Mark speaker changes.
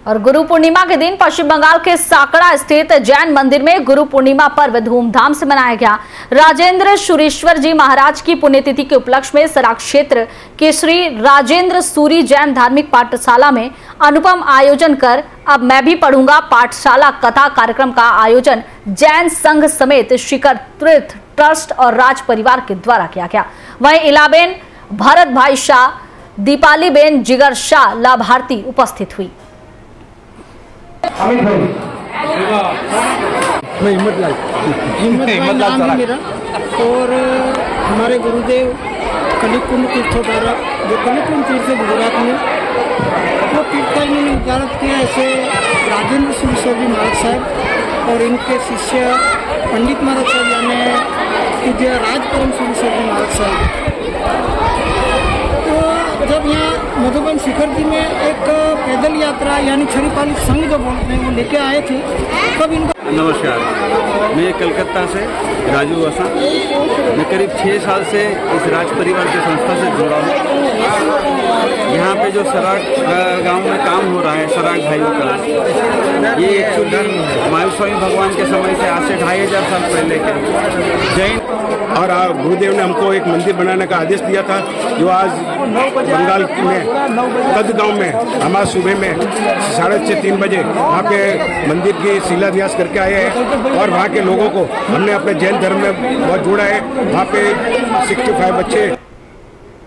Speaker 1: और गुरु पूर्णिमा के दिन पश्चिम बंगाल के साकड़ा स्थित जैन मंदिर में गुरु पूर्णिमा पर्व धूमधाम से मनाया गया। राजेंद्र सूरीश्वर जी महाराज की पुण्यतिथि के उपलक्ष्य में सराग क्षेत्र के श्री राजेंद्र सूरी जैन धार्मिक पाठशाला में अनुपम आयोजन कर अब मैं भी पढ़ूंगा पाठशाला कथा कार्यक्रम का आयोजन जैन संघ समेत शिखर तीर्थ ट्रस्ट और राज परिवार के द्वारा किया गया। वहीं इलाबेन, भरत भाई शाह, दीपाली बेन जिगर शाह लाभार्थी उपस्थित हुई।
Speaker 2: मैं हिम्मत लाल मेरा और हमारे गुरुदेव कलिकुंड तीर्थोद्धारा जो कलिकुंड तीर्थ गुजरात में वो तीर्थ इन्होंने उद्धारित किया। ऐसे राजेंद्र सूरीश्वर जी महाराज साहब और इनके शिष्य पंडित महाराज साहब यानी पूज्य राजपरम सूरीश्वर जी महाराज साहब तो जब यहाँ मधुबन शिखर जी में एक पैदल यात्रा यानी छरीपाली संघ जो बोलते हैं वो लेके आए थे तब इनको।
Speaker 3: नमस्कार, मैं कलकत्ता से राजू वसा। मैं करीब 6 साल से इस राज परिवार की संस्था से जुड़ा हूँ। यहाँ पे जो सराग गांव में काम हो रहा है सराग भाइयों का, ये एक्चुअली मायुस्वामी भगवान के समय से आज से 2500 साल पहले के जैन
Speaker 4: और गुरुदेव ने हमको एक मंदिर बनाने का आदेश दिया था जो आज बंगाल में कद गांव में हमारे सुबह में 3:30 बजे वहाँ पे मंदिर की शिलान्यास करके आए हैं और वहाँ के लोगों को हमने अपने जैन धर्म में बहुत जोड़ा है। वहाँ पे 65 बच्चे